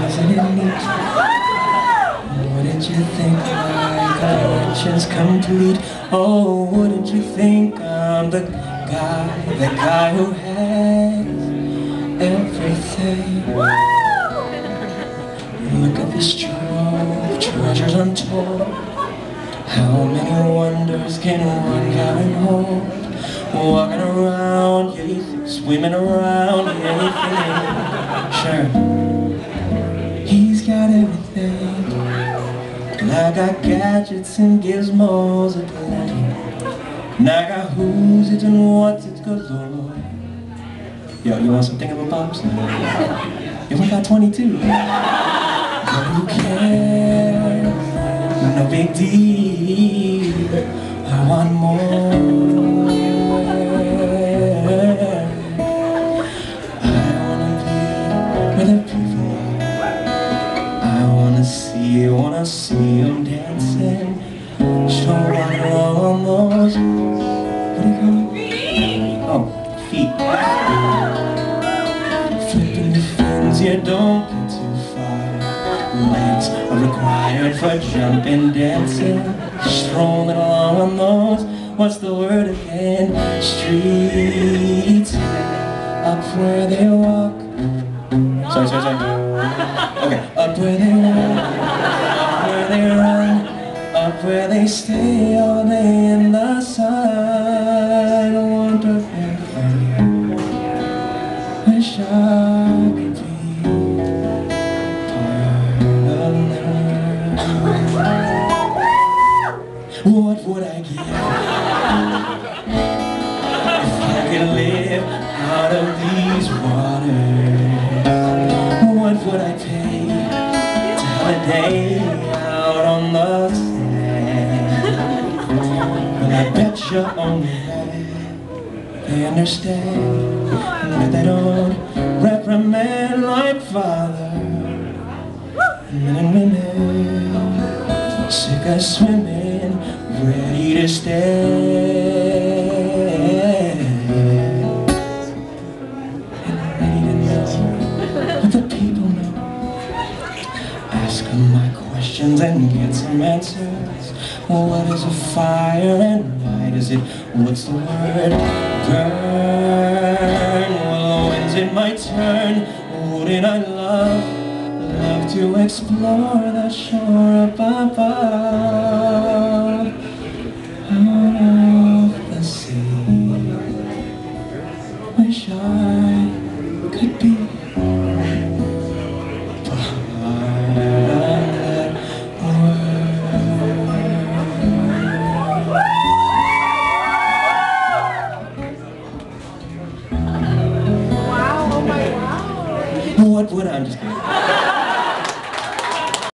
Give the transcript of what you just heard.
Isn't it neat? Wouldn't you think my collection's complete? Oh, wouldn't you think I'm the guy who has everything? Look at this trove, treasures untold. How many wonders can one guy hold? Walking around, yeah, you think, swimming around, yeah, you think. Sure, he's got everything. And I got gadgets and gizmos aplenty. And I got who's it and what's it galore. Yo, you want some thingamabops? You only got 22. But who cares? No big deal. I want more. Wanna see them dancing, showing on those, what do you call it? Oh, feet. Flipping the fins, you don't get too far. Legs are required for jumping, dancing, strolling along on those, what's the word again? Streets, up where they walk. Sorry. Okay, up where they walk. They run, up where they stay all day in the sun. I wonder if I wish I could be part of them. What would I give if I could live out of these waters? What would I pay to have a day on the sand? Well, I bet you only they understand that they don't reprimand like father. Men and women sick of swimming, ready to stand, and ready to know what the people know. Ask them my questions and get some answers. What is a fire and why does it, what's the word, burn? Well, when's it my turn? Wouldn't I love to explore the shore up above, out of the sea? Wish I could be what would I'm just kidding.